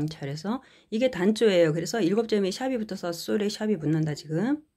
자, 그래서 이게 단조예요. 그래서 7점에 샵이 붙어서 솔에 샵이 붙는다 지금.